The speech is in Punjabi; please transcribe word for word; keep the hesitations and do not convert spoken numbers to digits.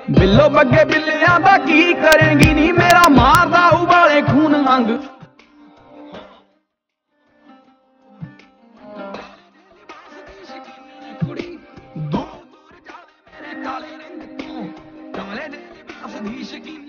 ਬਿੱਲੋ ਬੱਗੇ ਬਿੱਲਿਆਂ ਦਾ ਕੀ ਕਰੇਂਗੀ ਨੀ ਮੇਰਾ ਮਾਰਦਾ ਉਬਾਲੇ ਖੂਨ ਮੰਗ ਕੁੜੀ ਦੂਰ ਦੂਰ ਜਾਵੇ ਮੇਰੇ ਕਾਲੇ ਰੰਗ ਤੋਂ ਕਾਲੇ ਦੇ ਲਿਬਾਸ ਦੀ ਸ਼ਕੀਨੀ